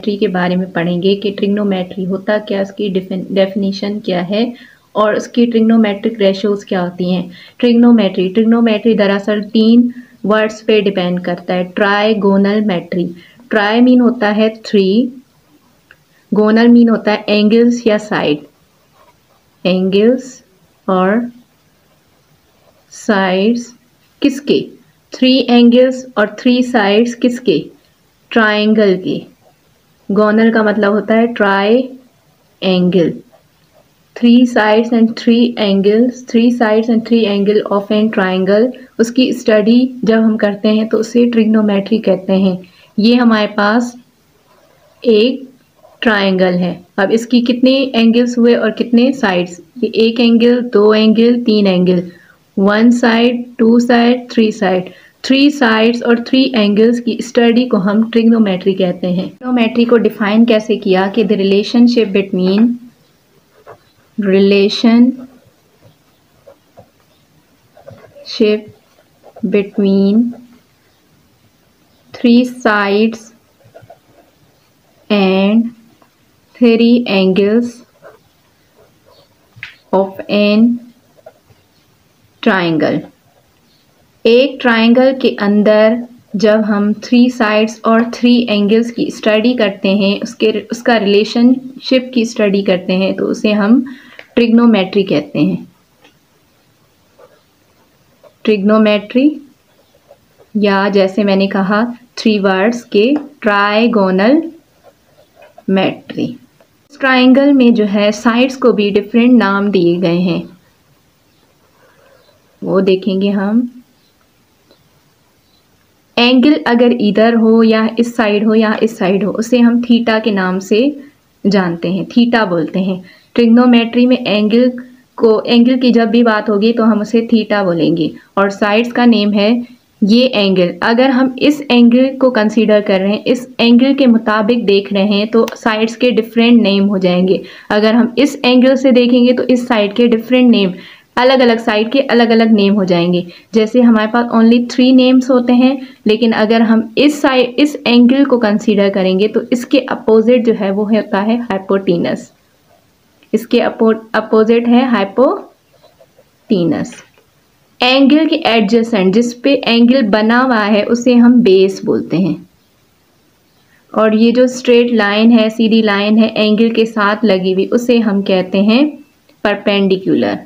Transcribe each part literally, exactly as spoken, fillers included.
Trigonometry के बारे में पढ़ेंगे कि ट्रिग्नोमेट्री होता क्या, उसकी डेफिनेशन क्या है और उसकी ट्रिग्नोमेट्रिक रेशियोज क्या होती हैं। ट्रिग्नोमेट्री ट्रिग्नोमेट्री दरअसल तीन वर्ड्स पे डिपेंड करता है। ट्राइगोनल मेट्री, ट्राई मीन होता है थ्री, गोनल मीन होता है एंगल्स या साइड, एंगल्स और साइड्स किसके, थ्री एंगल्स और थ्री साइड्स किसके, ट्राइंगल के। गोनल का मतलब होता है tri angle, three sides and three angles, three sides and three angle of an triangle. उसकी स्टडी जब हम करते हैं तो उसे ट्रिग्नोमेट्री कहते हैं। ये हमारे पास एक ट्राइंगल है। अब इसकी कितने एंगल्स हुए और कितने साइड्स, ये एक एंगल, दो एंगल, तीन angle, one side, two side, three side, three sides और थ्री एंगल्स की स्टडी को हम ट्रिग्नोमेट्री कहते हैं। ट्रिग्नोमेट्री को डिफाइन कैसे किया कि the relationship between relationship between three sides and three angles of an triangle। एक ट्राइंगल के अंदर जब हम थ्री साइड्स और थ्री एंगल्स की स्टडी करते हैं, उसके उसका रिलेशनशिप की स्टडी करते हैं तो उसे हम ट्रिग्नोमेट्री कहते हैं। ट्रिग्नोमेट्री, या जैसे मैंने कहा थ्री वर्ड्स के ट्राइगोनल मेट्री। ट्राइंगल में जो है साइड्स को भी डिफरेंट नाम दिए गए हैं, वो देखेंगे हम। एंगल अगर इधर हो या इस साइड हो या इस साइड हो, उसे हम थीटा के नाम से जानते हैं, थीटा बोलते हैं। ट्रिग्नोमेट्री में एंगल को, एंगल की जब भी बात होगी तो हम उसे थीटा बोलेंगे और साइड्स का नेम है ये एंगल। अगर हम इस एंगल को कंसीडर कर रहे हैं, इस एंगल के मुताबिक देख रहे हैं तो साइड्स के डिफरेंट नेम हो जाएंगे। अगर हम इस एंगल से देखेंगे तो इस साइड के डिफरेंट नेम, अलग अलग साइड के अलग अलग नेम हो जाएंगे। जैसे हमारे पास ओनली थ्री नेम्स होते हैं, लेकिन अगर हम इस साइड इस एंगल को कंसीडर करेंगे तो इसके अपोजिट जो है वो होता है हाइपोटीनस। इसके अपो अपोजिट है हाइपोटीनस। एंगल के एडजेसेंट, जिस पे एंगल बना हुआ है, उसे हम बेस बोलते हैं। और ये जो स्ट्रेट लाइन है, सीधी लाइन है एंगल के साथ लगी हुई, उसे हम कहते हैं परपेंडिकुलर।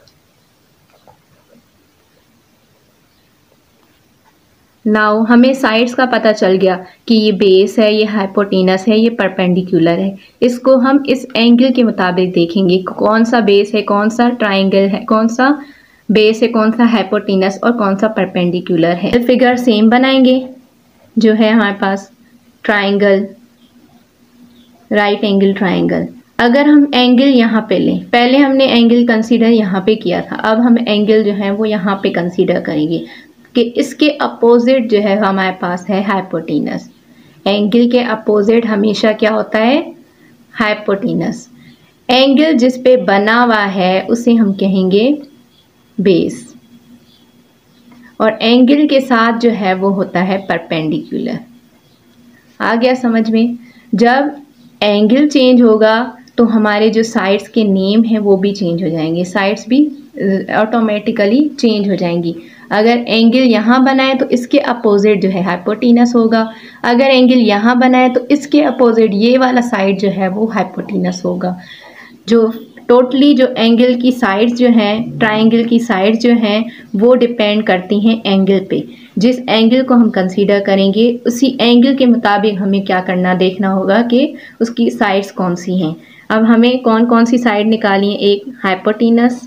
नाउ हमें साइड्स का पता चल गया कि ये बेस है, ये हाइपोटीनस है, ये परपेंडिकुलर है। इसको हम इस एंगल के मुताबिक देखेंगे, कौन सा बेस है, कौन सा ट्राइंगल है, कौन सा बेस है, कौन सा हाइपोटीनस और कौन सा परपेंडिकुलर है। फिगर सेम बनाएंगे, जो है हमारे पास ट्राइंगल, राइट एंगल ट्राइंगल। अगर हम एंगल यहाँ पे लें, पहले हमने एंगल कंसीडर यहाँ पे किया था, अब हम एंगल जो है वो यहाँ पे कंसीडर करेंगे कि इसके अपोजिट जो है हमारे पास है हाइपोटीनस। एंगल के अपोजिट हमेशा क्या होता है, हाइपोटीनस। एंगल जिस पे बना हुआ है उसे हम कहेंगे बेस, और एंगल के साथ जो है वो होता है परपेंडिकुलर। आ गया समझ में? जब एंगल चेंज होगा तो हमारे जो साइड्स के नेम हैं वो भी चेंज हो जाएंगे, साइड्स भी ऑटोमेटिकली चेंज हो जाएंगी। अगर एंगल यहाँ बनाए तो इसके अपोजिट जो है हाइपोटीनस होगा, अगर एंगल यहाँ बनाए तो इसके अपोजिट ये वाला साइड जो है वो हाइपोटीनस होगा। जो टोटली जो एंगल की साइड्स जो हैं, ट्राइंगल की साइड्स जो हैं, वो डिपेंड करती हैं एंगल पे। जिस एंगल को हम कंसीडर करेंगे उसी एंगल के मुताबिक हमें क्या करना, देखना होगा कि उसकी साइड्स कौन सी हैं। अब हमें कौन कौन सी साइड निकाली है, एक हाइपोटीनस,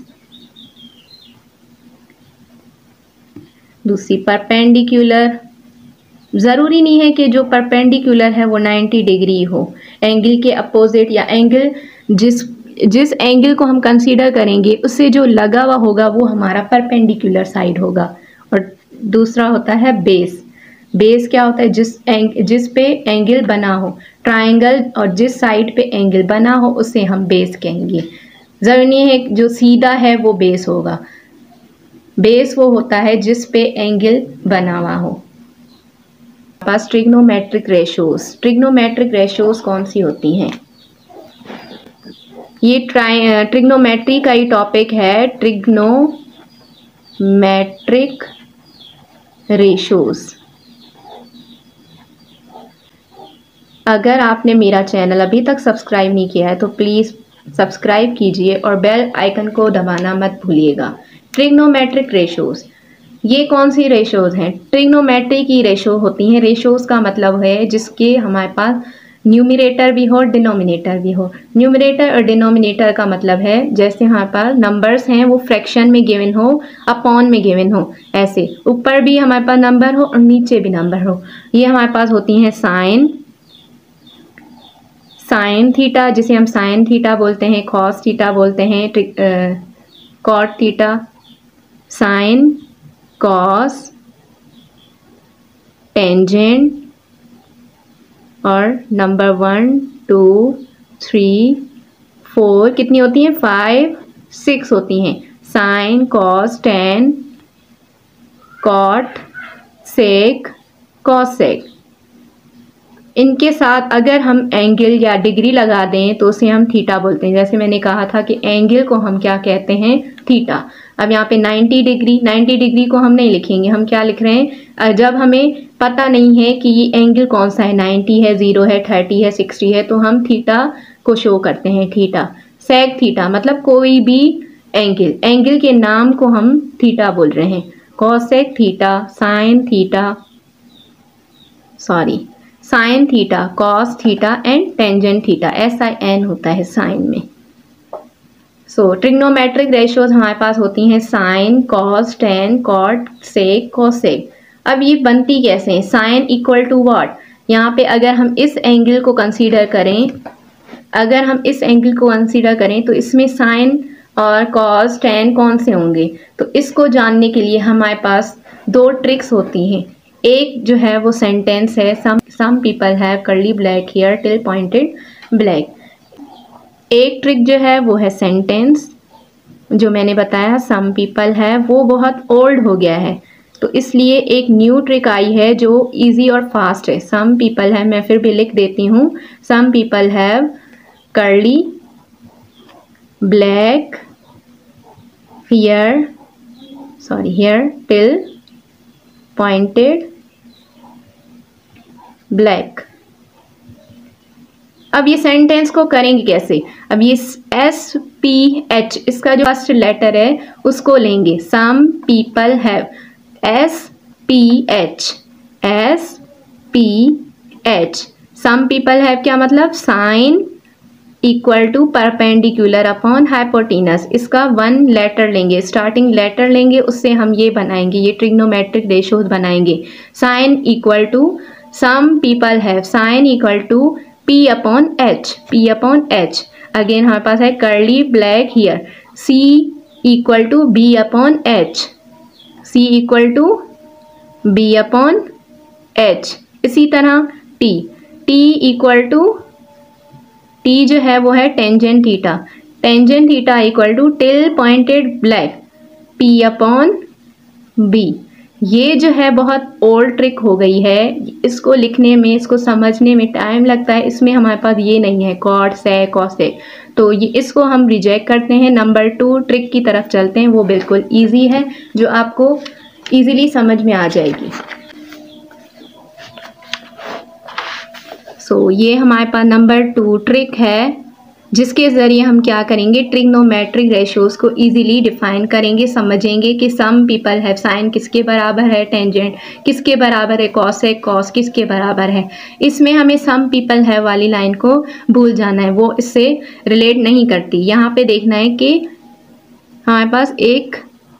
दूसरी परपेंडिकुलर। ज़रूरी नहीं है कि जो परपेंडिकुलर है वो नाइन्टी डिग्री हो, एंगल के अपोजिट या एंगल जिस जिस एंगल को हम कंसीडर करेंगे उससे जो लगा हुआ होगा वो हमारा परपेंडिकुलर साइड होगा। और दूसरा होता है बेस। बेस क्या होता है, जिस एंग जिस पे एंगल बना हो, ट्राइंगल और जिस साइड पे एंगल बना हो उसे हम बेस कहेंगे। ज़रूरी नहीं है जो सीधा है वो बेस होगा, बेस वो होता है जिस पे एंगल बना हुआ हो। पास ट्रिग्नोमेट्रिक रेशोज। ट्रिग्नोमेट्रिक रेशोज कौन सी होती हैं? ये ट्राइ ट्रिग्नोमेट्री का ही टॉपिक है, ट्रिग्नोमेट्रिक रेशोज। अगर आपने मेरा चैनल अभी तक सब्सक्राइब नहीं किया है तो प्लीज़ सब्सक्राइब कीजिए और बेल आइकन को दबाना मत भूलिएगा। ट्रिग्नोमेट्रिक रेशोज, ये कौन सी रेशोज हैं? ट्रिग्नोमेट्री की रेशो होती हैं। रेशोज का मतलब है जिसके हमारे पास न्यूमरेटर भी हो, डिनोमिनेटर भी हो। न्यूमरेटर और डिनोमिनेटर का मतलब है जैसे हमारे पास नंबर्स हैं वो फ्रैक्शन में गिवन हो, अपॉन में गिवन हो, ऐसे ऊपर भी हमारे पास नंबर हो और नीचे भी नंबर हो। ये हमारे पास होती हैं साइन, साइन थीटा जिसे हम साइन थीटा बोलते हैं, कॉस थीटा बोलते हैं, cot theta, sine, cos, tangent और number one, two, three, four कितनी होती हैं? फाइव, सिक्स होती हैं। Sine, cos, tan, cot, sec, cosec. इनके साथ अगर हम एंगल या डिग्री लगा दें तो उसे हम थीटा बोलते हैं। जैसे मैंने कहा था कि एंगल को हम क्या कहते हैं? थीटा। अब यहाँ पे नाइन्टी डिग्री, नाइन्टी डिग्री को हम नहीं लिखेंगे, हम क्या लिख रहे हैं? जब हमें पता नहीं है कि ये एंगल कौन सा है, नाइन्टी है, ज़ीरो है, थर्टी है, सिक्सटी है, तो हम थीटा को शो करते हैं, थीटा। सेक थीटा मतलब कोई भी एंगल, एंगल के नाम को हम थीटा बोल रहे हैं। Cosec theta, sine theta, sorry sine theta, cos theta and tangent theta, S I N होता है साइन में। सो ट्रिग्नोमेट्रिक रेशियोज हमारे पास होती हैं sine, cos, tan, cot, sec, cosec. अब ये बनती कैसे हैं? Sine equal to what? यहाँ पे अगर हम इस एंगल को कंसीडर करें, अगर हम इस एंगल को कंसीडर करें तो इसमें साइन और कॉस, टेन कौन से होंगे? तो इसको जानने के लिए हमारे पास दो ट्रिक्स होती हैं। एक जो है वो सेंटेंस है, some some people have curly black hair till pointed black. एक ट्रिक जो है वो है सेंटेंस, जो मैंने बताया सम पीपल है, वो बहुत ओल्ड हो गया है, तो इसलिए एक न्यू ट्रिक आई है जो इजी और फास्ट है। सम पीपल है, मैं फिर भी लिख देती हूँ, some people have curly black hair, sorry hair till pointed black. अब ये सेंटेंस को करेंगे कैसे? अब ये एस पी एच, इसका जो फर्स्ट लेटर है उसको लेंगे, some people have, S P H, S P H. Some people have क्या मतलब? Sine equal to perpendicular upon hypotenuse, इसका वन लेटर लेंगे, स्टार्टिंग लेटर लेंगे, उससे हम ये बनाएंगे, ये ट्रिग्नोमेट्रिक रेशियोज बनाएंगे। Sine equal to some people have, sine equal to P upon H, P upon H. Again हमारे पास है curly black hair, C equal to B upon H, C equal to B upon H. इसी तरह T, T equal to, T जो है वो है tangent theta, tangent theta equal to till pointed black, P upon B. ये जो है बहुत ओल्ड ट्रिक हो गई है, इसको लिखने में, इसको समझने में टाइम लगता है, इसमें हमारे पास ये नहीं है कॉट, सेक, कॉसेक, तो ये इसको हम रिजेक्ट करते हैं। नंबर टू ट्रिक की तरफ चलते हैं, वो बिल्कुल इजी है, जो आपको इजीली समझ में आ जाएगी। सो so, ये हमारे पास नंबर टू ट्रिक है, जिसके ज़रिए हम क्या करेंगे? ट्रिग्नोमेट्रिक रेशियोज को इजीली डिफाइन करेंगे, समझेंगे कि सम पीपल हैव, साइन किसके बराबर है, टेंजेंट किसके बराबर है, कॉसेक, कॉस किसके बराबर है। इसमें हमें सम पीपल हैव वाली लाइन को भूल जाना है, वो इससे रिलेट नहीं करती। यहाँ पे देखना है कि हमारे पास एक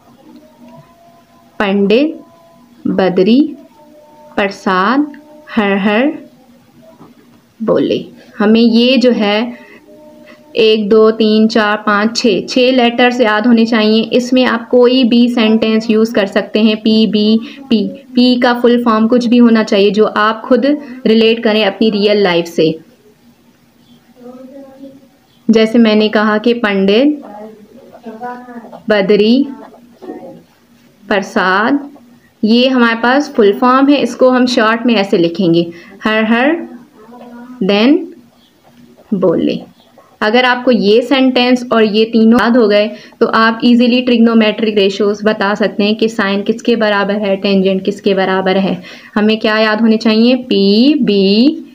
पंडित, बद्री, प्रसाद, हर हर बोले। हमें ये जो है एक, दो, तीन, चार, पाँच, छः, छः लेटर्स याद होने चाहिए। इसमें आप कोई भी सेंटेंस यूज़ कर सकते हैं, पी, बी, पी, पी का फुल फॉर्म कुछ भी होना चाहिए जो आप खुद रिलेट करें अपनी रियल लाइफ से। जैसे मैंने कहा कि पंडित, बद्री, प्रसाद, ये हमारे पास फुल फॉर्म है, इसको हम शॉर्ट में ऐसे लिखेंगे, हर हर देन बोले। अगर आपको ये सेंटेंस और ये तीनों याद हो गए तो आप इजीली ट्रिग्नोमेट्रिक रेशियोज बता सकते हैं कि साइन किसके बराबर है, टेंजेंट किसके बराबर है। हमें क्या याद होने चाहिए, P B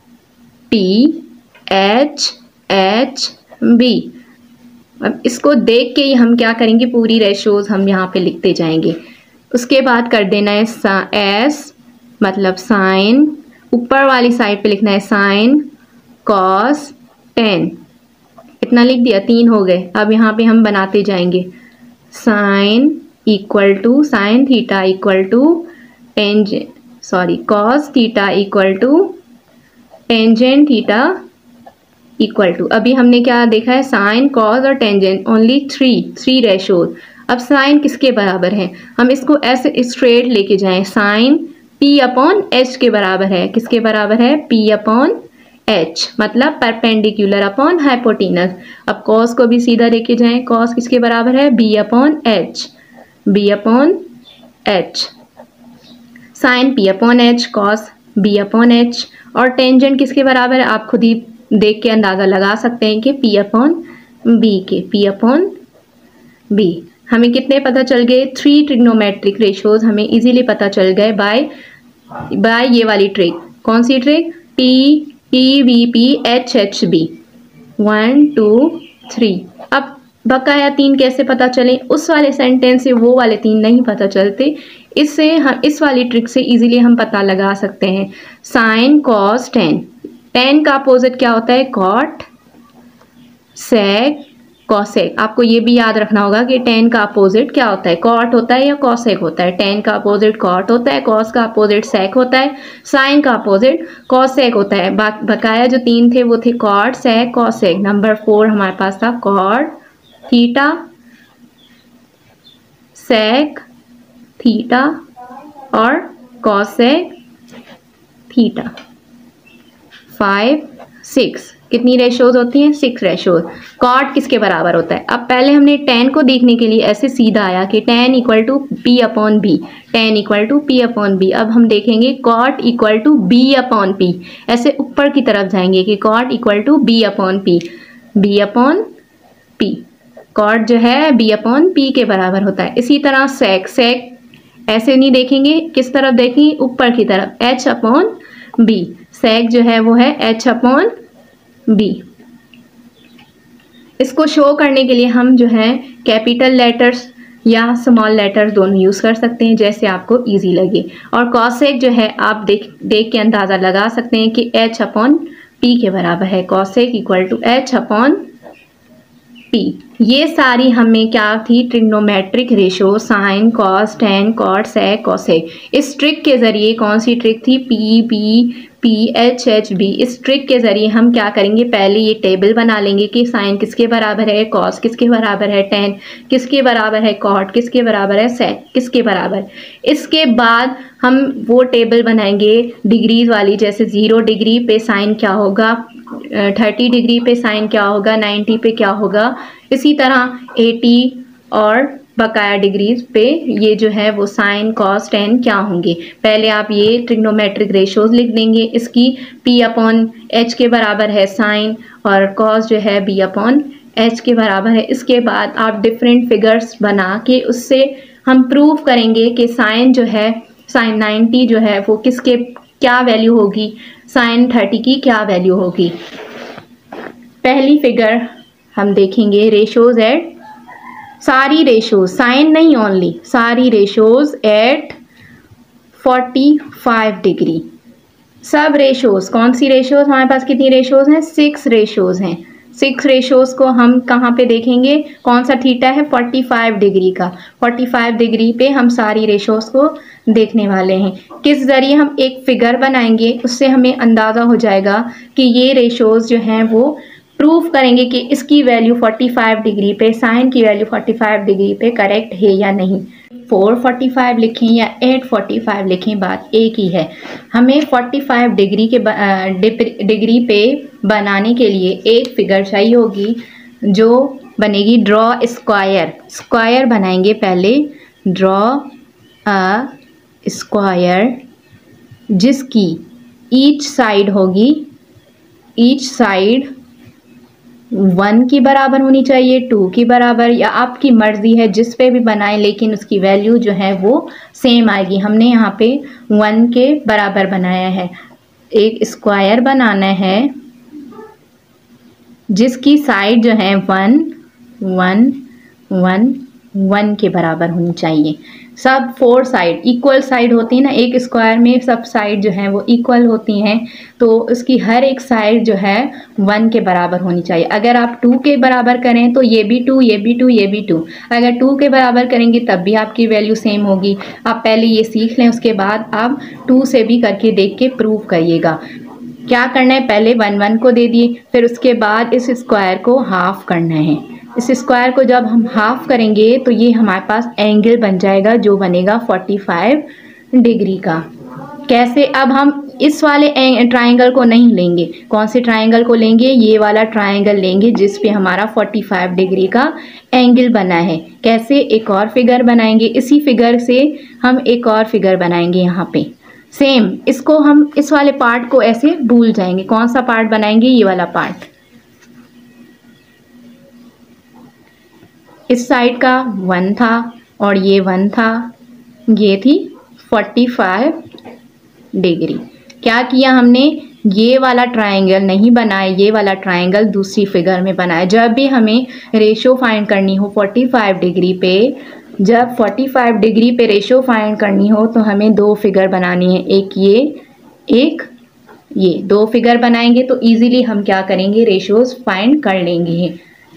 T H H B. अब इसको देख के हम क्या करेंगे, पूरी रेशियोज हम यहाँ पे लिखते जाएंगे। उसके बाद कर देना है एस मतलब साइन, ऊपर वाली साइड पे लिखना है साइन कॉस टेन, इतना लिख दिया, तीन हो गए। अब यहाँ पे हम बनाते जाएंगे, sine equal to sine theta equal to tangent sorry cos theta equal to tangent theta equal to. अभी हमने क्या देखा है, साइन कॉस और tangent only three three ratios. अब साइन किसके बराबर है, हम इसको ऐसे स्ट्रेट लेके जाएं, साइन पी अपॉन एच के बराबर है। किसके बराबर है, पी अपॉन एच मतलब परपेंडिकुलर अपॉन हाइपोटेनस। अब कॉस को भी सीधा लेके जाएं, कॉस किसके बराबर है, B upon H, B upon H, sine P upon H cos B upon H. और टेंजेंट किसके बराबर है, आप खुद ही देख के अंदाजा लगा सकते हैं कि पी अपॉन बी के, पी अपॉन बी। हमें कितने पता चल गए, थ्री ट्रिग्नोमेट्रिक रेशियोज हमें इजीली पता चल गए बाय बाय ये वाली ट्रिक। कौन सी trick, T T V P H H B, one two three. अब बकाया तीन कैसे पता चले, उस वाले सेंटेंस से वो वाले तीन नहीं पता चलते, इससे हम इस वाली ट्रिक से इजीली हम पता लगा सकते हैं। साइन कॉस टेन, टेन का अपोजिट क्या होता है, कॉट, सेक, कॉसेक। आपको ये भी याद रखना होगा कि टेन का अपोजिट क्या होता है, कॉट होता है या कॉसेक होता है। टेन का अपोजिट कॉट होता है, कॉस का अपोजिट सेक होता है, साइन का अपोजिट कॉसेक होता है। बकाया जो तीन थे वो थे cot, sec, cosec. Number four हमारे पास था कॉट थीटा, सेक थीटा और कॉसेक थीटा। फाइव सिक्स कितनी रेशोज होती हैं, सिक्स रेशोज। कॉट किसके बराबर होता है, अब पहले हमने टेन को देखने के लिए ऐसे सीधा आया कि tan equal to P upon B, tan equal to P upon B. अब हम देखेंगे cot equal to B upon P, ऐसे ऊपर की तरफ जाएंगे कि cot equal to B upon P, B upon P. Cot जो है बी अपॉन पी के बराबर होता है। इसी तरह सेक, सेक ऐसे नहीं देखेंगे, किस तरफ देखेंगे, ऊपर की तरफ, एच अपॉन बी। सेक जो है वो है एच अपॉन बी। इसको शो करने के लिए हम जो है कैपिटल लेटर्स या स्मॉल लेटर्स दोनों यूज़ कर सकते हैं, जैसे आपको इजी लगे। और कॉसेक जो है आप देख देख के अंदाज़ा लगा सकते हैं कि एच अपॉन पी के बराबर है, cosec equal to H upon P. ये सारी हमें क्या थी, trigonometric ratio, sine, cos, tan, cot, sec, cosec. इस ट्रिक के ज़रिए, कौन सी ट्रिक थी, P B P H H B. इस ट्रिक के ज़रिए हम क्या करेंगे, पहले ये टेबल बना लेंगे कि साइन किसके बराबर है, कॉस किसके बराबर है, टेन किसके बराबर है, कॉट किसके बराबर है, सेक किसके बराबर। इसके बाद हम वो टेबल बनाएंगे डिग्रीज वाली, जैसे ज़ीरो डिग्री पे साइन क्या होगा, थर्टी डिग्री पे साइन क्या होगा, नाइन्टी पे क्या होगा। इसी तरह एटी और बकाया डिग्रीज पे ये जो है वो साइन, कॉस, टेन क्या होंगे। पहले आप ये ट्रिग्नोमेट्रिक रेशोज लिख देंगे। इसकी पी अपॉन एच के बराबर है साइन और कॉस जो है बी अपॉन एच के बराबर है। इसके बाद आप डिफरेंट फिगर्स बना के उससे हम प्रूव करेंगे कि साइन जो है, साइन नाइन्टी जो है वो किसके क्या वैल्यू होगी, साइन थर्टी की क्या वैल्यू होगी। पहली फिगर हम देखेंगे, रेशोज एट, सारी रेशोज, साइन नहीं ओनली, सारी ratios at forty five degree. सब रेशोज, कौन सी रेशोज, हमारे पास कितनी रेशोज हैं, सिक्स रेशोज हैं। सिक्स रेशोज को हम कहाँ पे देखेंगे, कौन सा थीटा है, फोर्टी फाइव डिग्री का। फोर्टी फाइव डिग्री पे हम सारी रेशोज को देखने वाले हैं। किस जरिए, हम एक फिगर बनाएंगे, उससे हमें अंदाज़ा हो जाएगा कि ये रेशोज जो हैं वो प्रूफ करेंगे कि इसकी वैल्यू फोर्टी फाइव डिग्री पे, साइन की वैल्यू फोर्टी फाइव डिग्री पे करेक्ट है या नहीं। फोर फोर्टी फाइव लिखें या एट फोर्टी फाइव लिखें, बात एक ही है। हमें फोर्टी फाइव डिग्री के डिग्री पे बनाने के लिए एक फिगर चाहिए होगी जो बनेगी, ड्रॉ स्क्वायर। स्क्वायर बनाएंगे पहले, ड्रॉ अ स्क्वायर जिसकी ईच साइड होगी, ईच साइड वन की बराबर होनी चाहिए, टू की बराबर, या आपकी मर्जी है जिस पे भी बनाएं, लेकिन उसकी वैल्यू जो है वो सेम आएगी। हमने यहाँ पे वन के बराबर बनाया है। एक स्क्वायर बनाना है जिसकी साइड जो है वन वन वन वन के बराबर होनी चाहिए। सब फोर साइड इक्वल साइड होती है ना, एक स्क्वायर में सब साइड जो है वो इक्वल होती हैं, तो उसकी हर एक साइड जो है वन के बराबर होनी चाहिए। अगर आप टू के बराबर करें तो ये भी टू, ये भी टू, ये भी टू। अगर टू के बराबर करेंगे तब भी आपकी वैल्यू सेम होगी। आप पहले ये सीख लें, उसके बाद आप टू से भी करके देख के प्रूव करिएगा। क्या करना है, पहले वन वन को दे दिए, फिर उसके बाद इस स्क्वायर को हाफ करना है। इस स्क्वायर को जब हम हाफ करेंगे तो ये हमारे पास एंगल बन जाएगा जो बनेगा पैंतालीस डिग्री का। कैसे, अब हम इस वाले ट्रायंगल को नहीं लेंगे। कौन से ट्रायंगल को लेंगे, ये वाला ट्रायंगल लेंगे जिस पे हमारा पैंतालीस डिग्री का एंगल बना है। कैसे, एक और फिगर बनाएंगे, इसी फिगर से हम एक और फिगर बनाएंगे यहाँ पे सेम। इसको हम इस वाले पार्ट को ऐसे भूल जाएंगे। कौन सा पार्ट बनाएंगे, ये वाला पार्ट। इस साइड का वन था और ये वन था, ये थी पैंतालीस डिग्री। क्या किया हमने, ये वाला ट्रायंगल नहीं बनाया, ये वाला ट्रायंगल दूसरी फिगर में बनाया। जब भी हमें रेशो फाइंड करनी हो पैंतालीस डिग्री पे, जब पैंतालीस डिग्री पे रेशो फाइंड करनी हो तो हमें दो फिगर बनानी है, एक ये एक ये। दो फिगर बनाएंगे तो इजीली हम क्या करेंगे, रेशोज फाइंड कर लेंगे।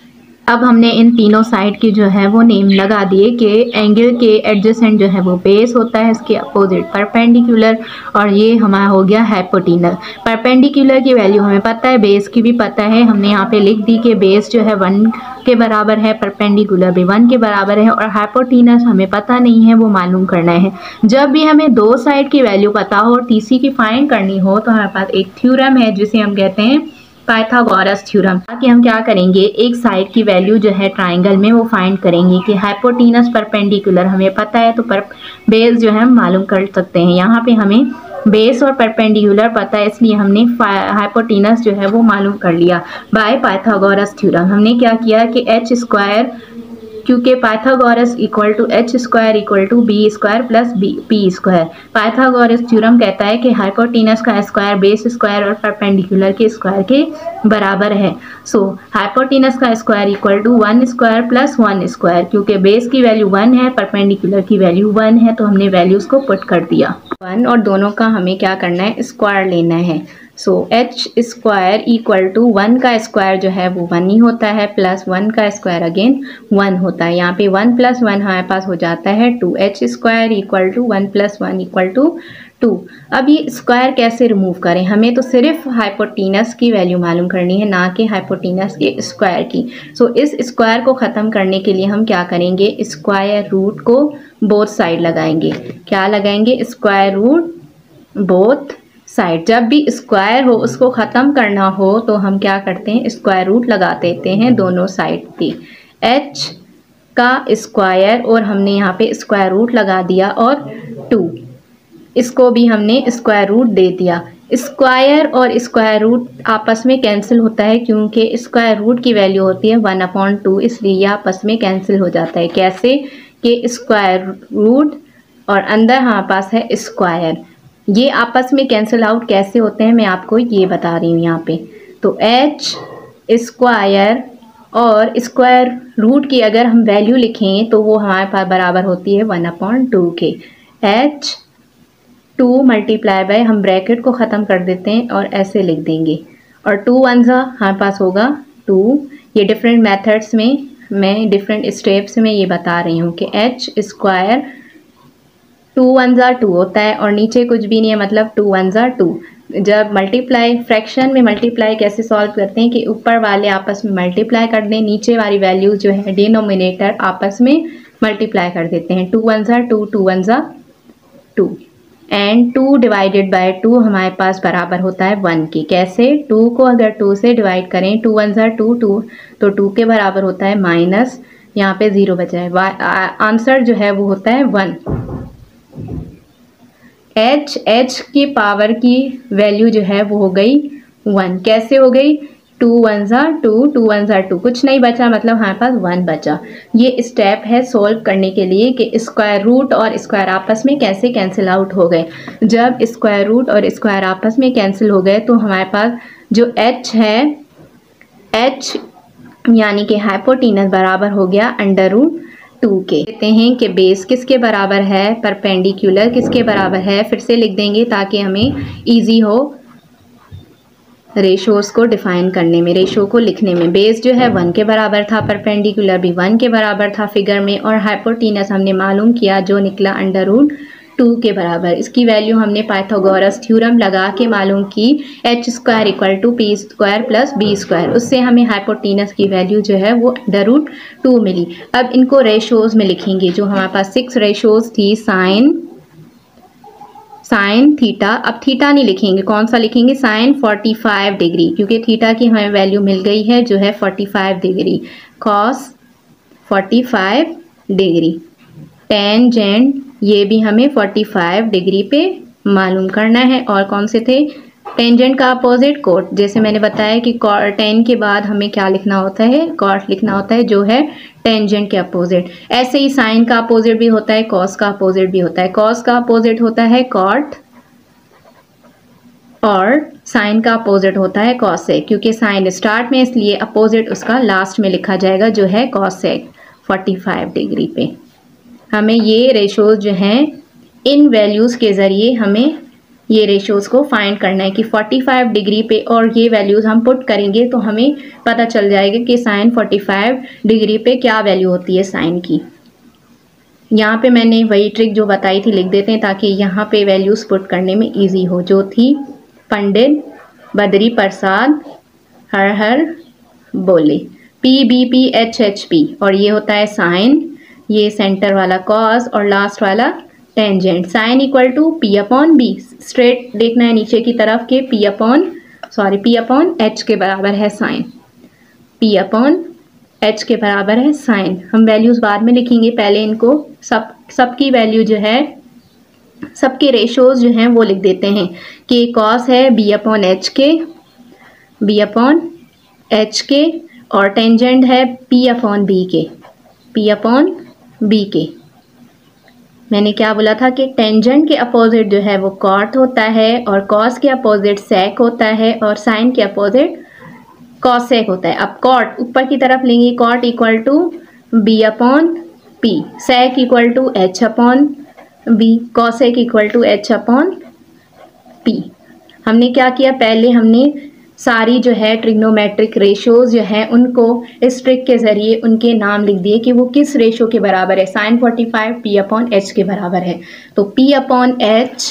अब हमने इन तीनों साइड की जो है वो नेम लगा दिए कि एंगल के एडजेसेंट जो है वो बेस होता है, इसके अपोजिट परपेंडिकुलर, और ये हमारा हो गया हाइपोटेनस। परपेंडिकुलर की वैल्यू हमें पता है, बेस की भी पता है। हमने यहाँ पे लिख दी कि बेस जो है वन के बराबर है, परपेंडिकुलर भी वन के बराबर है, और हाइपोटेनस हमें पता नहीं है, वो मालूम करना है। जब भी हमें दो साइड की वैल्यू पता हो और तीसरी की फाइंड करनी हो तो हमारे पास एक थ्योरम है जिसे हम कहते हैं पाइथागोरस थ्योरम। ताकि हम क्या करेंगे, एक साइड की वैल्यू जो है ट्रायंगल में वो फाइंड करेंगे कि हाइपोटेनस परपेंडिकुलर हमें पता है तो पर बेस जो है हम मालूम कर सकते हैं। यहाँ पे हमें बेस और परपेंडिकुलर पता है, इसलिए हमने हाइपोटेनस जो है वो मालूम कर लिया बाय पाइथागोरस थ्योरम। हमने क्या किया कि एच स्क्वायर, क्योंकि Pythagoras equal to H square equal to B square plus B P square. Pythagoras theorem कहता है कि हाइपोटेनस का स्क्वायर बेस स्क्वायर और परपेंडिकुलर के स्क्वायर के बराबर है। सो हाइपोटेनस का square equal to one square plus one square. क्योंकि बेस की वैल्यू वन है, परपेंडिकुलर की वैल्यू वन है, तो हमने वैल्यूज को पुट कर दिया वन, और दोनों का हमें क्या करना है, स्क्वायर लेना है। So H square equal to one का स्क्वायर जो है वो वन ही होता है, प्लस वन का स्क्वायर अगेन वन होता है। यहाँ पे वन प्लस वन हमारे पास हो जाता है two. H square equal to one plus one equal to two. अब ये स्क्वायर कैसे रिमूव करें, हमें तो सिर्फ हाइपोटेनस की वैल्यू मालूम करनी है, ना कि हाइपोटेनस के स्क्वायर की। सो so, इस स्क्वायर को ख़त्म करने के लिए हम क्या करेंगे, स्क्वायर रूट को बोथ साइड लगाएंगे। क्या लगाएंगे, स्क्वायर रूट बोथ साइड। जब भी स्क्वायर हो उसको ख़त्म करना हो तो हम क्या करते हैं, स्क्वायर रूट लगा देते हैं दोनों साइड पे। एच का स्क्वायर और हमने यहाँ पे स्क्वायर रूट लगा दिया, और टू, इसको भी हमने स्क्वायर रूट दे दिया। स्क्वायर और स्क्वायर रूट आपस में कैंसिल होता है, क्योंकि स्क्वायर रूट की वैल्यू होती है वन अपॉन टू, इसलिए ये आपस में कैंसिल हो जाता है। कैसे कि स्क्वायर रूट और अंदर हमारे पास है स्क्वायर, ये आपस में कैंसिल आउट कैसे होते हैं मैं आपको ये बता रही हूँ यहाँ पे। तो एच स्क्वायर और स्क्वायर रूट की अगर हम वैल्यू लिखें तो वो हमारे पास बराबर होती है वन अपॉन टू के। एच टू मल्टीप्लाई बाय, हम ब्रैकेट को ख़त्म कर देते हैं और ऐसे लिख देंगे, और टू वन ज़ा हमारे पास होगा टू। ये डिफरेंट मेथड्स में, मैं डिफरेंट स्टेप्स में ये बता रही हूँ कि एच स्क्वायर टू वन ज़ा टू होता है और नीचे कुछ भी नहीं है, मतलब टू वन ज़ा टू। जब मल्टीप्लाई, फ्रैक्शन में मल्टीप्लाई कैसे सॉल्व करते हैं कि ऊपर वाले आपस में मल्टीप्लाई कर दें, नीचे वाली वैल्यूज जो है डिनोमिनेटर आपस में मल्टीप्लाई कर देते हैं। टू वन ज़ा टू, टू वन ज़ा two, and two divided by two हमारे पास बराबर होता है वन की। कैसे, टू को अगर टू से डिवाइड करें, टू वन ज़ा टू, टू तो टू के बराबर होता है माइनस, यहाँ पे ज़ीरो बचा है, आंसर जो है वो होता है वन। एच एच की पावर की वैल्यू जो है वो हो गई वन। कैसे हो गई? टू वन ज़ा टू, टू वन ज़ा टू, कुछ नहीं बचा, मतलब हमारे पास वन बचा। ये स्टेप है सॉल्व करने के लिए कि स्क्वायर रूट और स्क्वायर आपस में कैसे कैंसिल आउट हो गए। जब स्क्वायर रूट और स्क्वायर आपस में कैंसिल हो गए तो हमारे पास जो h है, h यानी कि हाइपोटेनस बराबर हो गया अंडर रूट टू के। कहते हैं कि बेस किसके बराबर है? परपेंडिकुलर किसके बराबर है? फिर से लिख देंगे ताकि हमें ईजी हो रेशोज़ को डिफाइन करने में, रेशो को लिखने में। बेस जो है वन के बराबर था, परपेंडिकुलर भी वन के बराबर था फिगर में, और हाइपोटेनस हमने मालूम किया जो निकला अंडर रूट टू के बराबर। इसकी वैल्यू हमने पाइथागोरस थ्योरम लगा के मालूम की, H square equal to P square plus B square. उससे हमें हाइपोटेनस की वैल्यू जो है वो अंडर रूट टू मिली। अब इनको रेशोज़ में लिखेंगे। जो हमारे पास सिक्स रेशोज़ थी, साइन साइन थीटा, अब थीटा नहीं लिखेंगे, कौन सा लिखेंगे? साइन फोर्टी फाइव डिग्री, क्योंकि थीटा की हमें वैल्यू मिल गई है जो है forty five degree. Cos forty five degree, tangent ये भी हमें फोर्टी फाइव डिग्री पे मालूम करना है। और कौन से थे? टेंजेंट का अपोजिट कोट। जैसे मैंने बताया कि टेन के बाद हमें क्या लिखना होता है? कॉट लिखना होता है जो है टेंजेंट के अपोजिट। ऐसे ही साइन का अपोजिट भी होता है, कॉस का अपोजिट भी होता है। कॉस का अपोजिट होता है कॉट और साइन का अपोजिट होता है कॉसेक, क्योंकि साइन स्टार्ट में इसलिए अपोजिट उसका लास्ट में लिखा जाएगा जो है कॉसेक। फोर्टी फाइव डिग्री पे हमें ये रेशोज जो हैं इन वैल्यूज़ के ज़रिए हमें ये रेशोज़ को फाइंड करना है कि फोर्टी फाइव डिग्री पे, और ये वैल्यूज़ हम पुट करेंगे तो हमें पता चल जाएगा कि साइन फोर्टी फाइव डिग्री पे क्या वैल्यू होती है साइन की। यहाँ पे मैंने वही ट्रिक जो बताई थी लिख देते हैं ताकि यहाँ पे वैल्यूज़ पुट करने में इजी हो, जो थी पंडित बद्री प्रसाद हर हर बोले, P B P H H P, और ये होता है साइन, ये सेंटर वाला कॉस और लास्ट वाला tangent. Sine equal to P upon B, straight देखना है नीचे की तरफ के P upon sorry P upon H के बराबर है साइन, पी अपॉन एच के बराबर है साइन। हम वैल्यूज़ बाद में लिखेंगे, पहले इनको सब सबकी वैल्यू जो है, सबके रेशोज़ जो हैं वो लिख देते हैं कि कॉस है बी अपॉन एच के, बी अपॉन एच के, और टेंजेंट है पी अपॉन बी के, पी अपॉन बी के। मैंने क्या बोला था कि टेंजेंट के अपोजिट जो है वो कॉट होता है, और कॉस के अपोजिट सेक होता है, और साइन के अपोजिट कॉसेक होता है। अब कॉट ऊपर की तरफ लेंगे, cot equal to B upon P, sec equal to H upon B, cosec equal to H upon P. हमने क्या किया, पहले हमने सारी जो है ट्रिग्नोमेट्रिक रेशोज़ जो है उनको इस ट्रिक के ज़रिए उनके नाम लिख दिए कि वो किस रेशो के बराबर है। Sine forty five P upon H के बराबर है, तो पी अपॉन एच,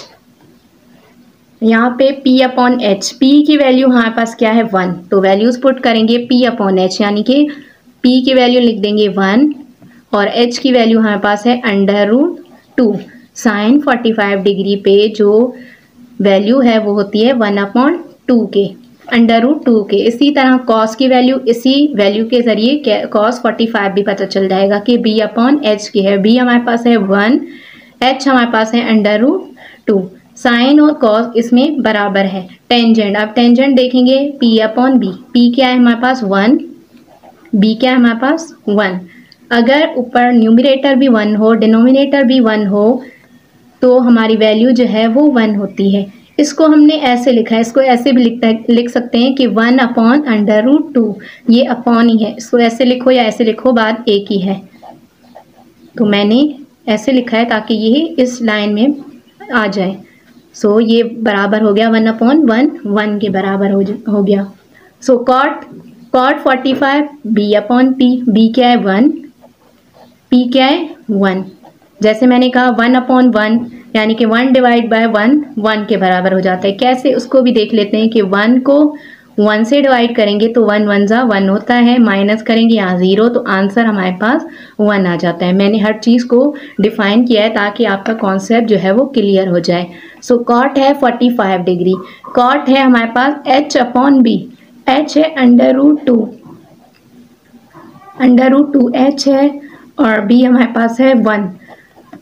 यहाँ पे पी अपॉन एच, पी की वैल्यू हमारे पास क्या है? वन, तो वैल्यूज़ पुट करेंगे पी अपॉन एच, यानी कि पी की वैल्यू लिख देंगे वन और एच की वैल्यू हमारे पास है under root two. Sine forty five degree पे जो वैल्यू है वो होती है वन अपॉन टू के, अंडर रूट टू के। इसी तरह कॉस की वैल्यू, इसी वैल्यू के जरिए कॉस फोर्टी फाइव भी पता चल जाएगा कि बी अपॉन एच की है, बी हमारे पास है वन, एच हमारे पास है अंडर रूट टू। साइन और कॉस इसमें बराबर है। टेंजेंट, अब टेंजेंट देखेंगे पी अपॉन बी, पी क्या है हमारे पास? वन, बी क्या है हमारे पास? वन। अगर ऊपर न्यूमरेटर भी वन हो, डिनोमिनेटर भी वन हो, तो हमारी वैल्यू जो है वो वन होती है। इसको हमने ऐसे लिखा है, इसको ऐसे भी लिखता है, लिख सकते हैं कि one upon under root two, ये अपॉन ही है, इसको ऐसे लिखो या ऐसे लिखो, बात एक ही है। तो मैंने ऐसे लिखा है ताकि ये इस लाइन में आ जाए। सो so, ये बराबर हो गया वन अपॉन वन, वन के बराबर हो हो गया। So cot cot forty five B upon P, B क्या है? वन, पी क्या है? वन। जैसे मैंने कहा वन अपॉन वन यानी कि one divide by one, one के बराबर हो जाता है। कैसे, उसको भी देख लेते हैं कि वन को वन से डिवाइड करेंगे तो वन वन ज़ा वन होता है, माइनस करेंगे यहाँ ज़ीरो, तो आंसर हमारे पास वन आ जाता है। मैंने हर चीज़ को डिफाइन किया है ताकि आपका कॉन्सेप्ट जो है वो क्लियर हो जाए। सो कॉट है फोर्टी फाइव डिग्री, कॉट है हमारे पास एच अपॉन बी, एच है under root two, under root two H है, और बी हमारे पास है वन।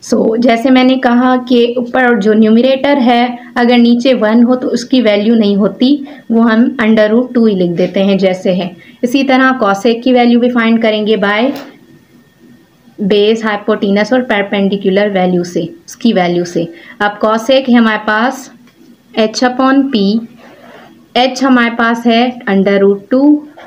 सो so, जैसे मैंने कहा कि ऊपर जो न्यूमरेटर है अगर नीचे वन हो तो उसकी वैल्यू नहीं होती, वो हम अंडर रूट टू ही लिख देते हैं जैसे है। इसी तरह कॉसेक की वैल्यू भी फाइंड करेंगे बाय बेस, हाइपोटेनस और परपेंडिकुलर वैल्यू से, उसकी वैल्यू से। अब कॉसेक है हमारे पास एच अपॉन पी, एच हमारे पास है अंडर रूट टू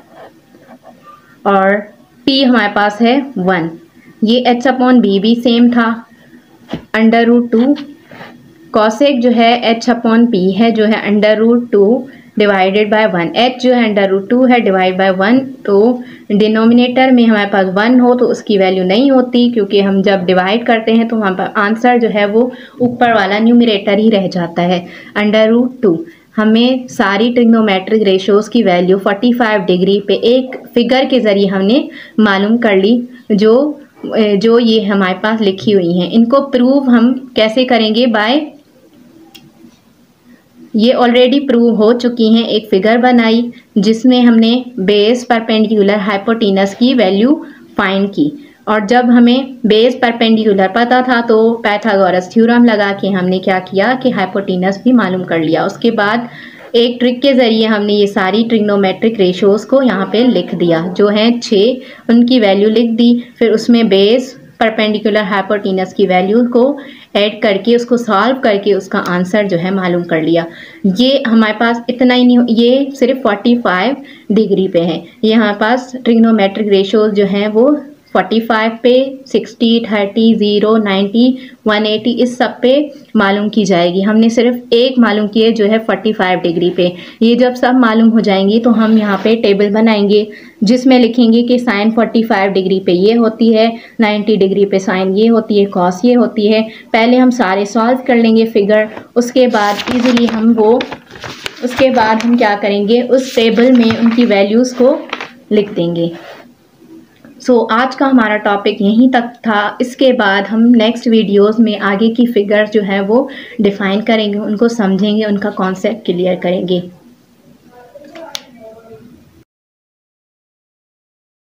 और पी हमारे पास है वन। ये एच अपॉन बी भी सेम था, अंडर रूट टू। कॉसेक जो है एच अपॉन पी है जो है under root two divided by one. H जो है अंडर रूट टू है डिवाइड बाय वन, तो डिनोमिनेटर में हमारे पास वन हो तो उसकी वैल्यू नहीं होती, क्योंकि हम जब डिवाइड करते हैं तो हमारे पास आंसर जो है वो ऊपर वाला न्यूमरेटर ही रह जाता है अंडर रूट टू। हमें सारी ट्रिग्नोमेट्रिक रेशियोज की वैल्यू पैंतालीस डिग्री पे एक फिगर के ज़रिए हमने मालूम कर ली, जो जो ये हमारे पास लिखी हुई हैं। इनको प्रूव हम कैसे करेंगे? बाय, ये ऑलरेडी प्रूव हो चुकी हैं। एक फिगर बनाई जिसमें हमने बेस, परपेंडिकुलर, हाइपोटेनस की वैल्यू फाइंड की, और जब हमें बेस परपेंडिकुलर पता था तो पाइथागोरस थ्योरम लगा के हमने क्या किया कि हाइपोटेनस भी मालूम कर लिया। उसके बाद एक ट्रिक के ज़रिए हमने ये सारी ट्रिग्नोमेट्रिक रेशियोज़ को यहाँ पे लिख दिया, जो हैं छः, उनकी वैल्यू लिख दी। फिर उसमें बेस, परपेंडिकुलर, हाइपोटेनस की वैल्यू को ऐड करके उसको सॉल्व करके उसका आंसर जो है मालूम कर लिया। ये हमारे पास इतना ही नहीं, ये सिर्फ पैंतालीस डिग्री पे है। ये हमारे पास ट्रिग्नोमेट्रिक रेशियोज़ जो हैं वो पैंतालीस पे, साठ, तीस, ज़ीरो, नब्बे, एक सौ अस्सी इस सब पे मालूम की जाएगी। हमने सिर्फ एक मालूम की है जो है पैंतालीस डिग्री पे। ये जब सब मालूम हो जाएंगी तो हम यहाँ पे टेबल बनाएंगे जिसमें लिखेंगे कि साइन पैंतालीस डिग्री पे ये होती है, नब्बे डिग्री पे साइन ये होती है, कॉस ये होती है। पहले हम सारे सॉल्व कर लेंगे फिगर, उसके बाद इजीली हम वो उसके बाद हम क्या करेंगे, उस टेबल में उनकी वैल्यूज़ को लिख देंगे। सो so, आज का हमारा टॉपिक यहीं तक था। इसके बाद हम नेक्स्ट वीडियोस में आगे की फिगर्स जो है वो डिफ़ाइन करेंगे, उनको समझेंगे, उनका कॉन्सेप्ट क्लियर करेंगे।